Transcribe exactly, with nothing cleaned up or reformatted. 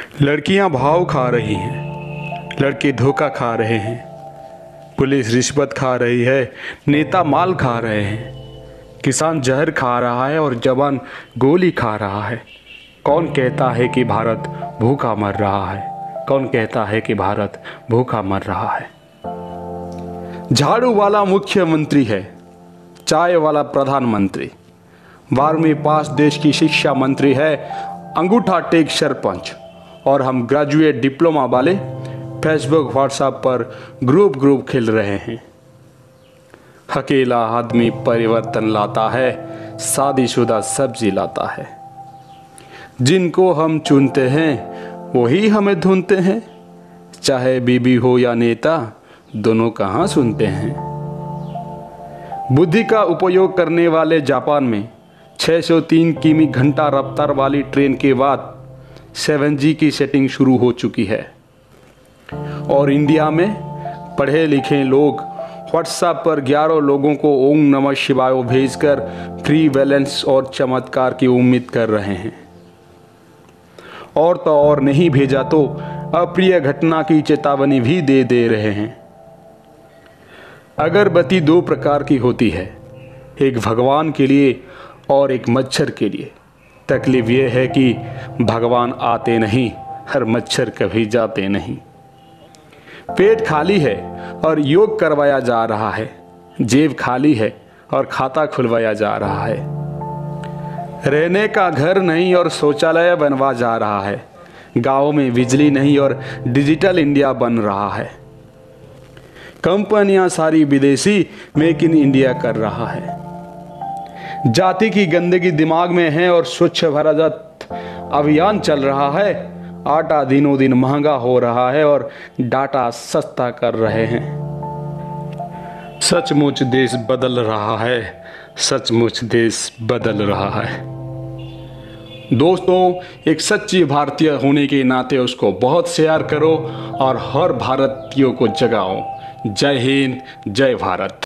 लड़कियां भाव खा रही हैं, लड़के धोखा खा रहे हैं, पुलिस रिश्वत खा रही है, नेता माल खा रहे हैं, किसान जहर खा रहा है और जवान गोली खा रहा है। कौन कहता है कि भारत भूखा मर रहा है? कौन कहता है कि भारत भूखा मर रहा है? झाड़ू वाला मुख्यमंत्री है, चाय वाला प्रधानमंत्री, बारहवीं पास देश की शिक्षा मंत्री है, अंगूठा टेक सरपंच, और हम ग्रेजुएट डिप्लोमा वाले फेसबुक व्हाट्सएप पर ग्रुप ग्रुप खेल रहे हैं। अकेला आदमी परिवर्तन लाता है, शादीशुदा सब्जी लाता है। जिनको हम चुनते हैं वही हमें ढूंढते हैं, चाहे बीबी हो या नेता, दोनों कहाँ सुनते हैं। बुद्धि का उपयोग करने वाले जापान में छह सौ तीन किमी घंटा रफ्तार वाली ट्रेन के बाद सेवन जी की सेटिंग शुरू हो चुकी है, और इंडिया में पढ़े लिखे लोग व्हाट्सएप पर ग्यारह लोगों को ओम नमः शिवाय भेजकर फ्री बैलेंस और चमत्कार की उम्मीद कर रहे हैं। और तो और नहीं भेजा तो अप्रिय घटना की चेतावनी भी दे दे रहे हैं। अगरबत्ती दो प्रकार की होती है, एक भगवान के लिए और एक मच्छर के लिए। तकलीफ यह है कि भगवान आते नहीं, हर मच्छर कभी जाते नहीं। पेट खाली है और योग करवाया जा रहा है, जेब खाली है और खाता खुलवाया जा रहा है। रहने का घर नहीं और शौचालय बनवा जा रहा है, गाँव में बिजली नहीं और डिजिटल इंडिया बन रहा है। कंपनियां सारी विदेशी मेक इन इंडिया कर रहा है। जाति की गंदगी दिमाग में है और स्वच्छ भारत अभियान चल रहा है। आटा दिनों दिन महंगा हो रहा है और डाटा सस्ता कर रहे हैं। सचमुच देश बदल रहा है, सचमुच देश बदल रहा है। दोस्तों, एक सच्ची भारतीय होने के नाते उसको बहुत शेयर करो और हर भारतीयों को जगाओ। जय हिंद, जय भारत।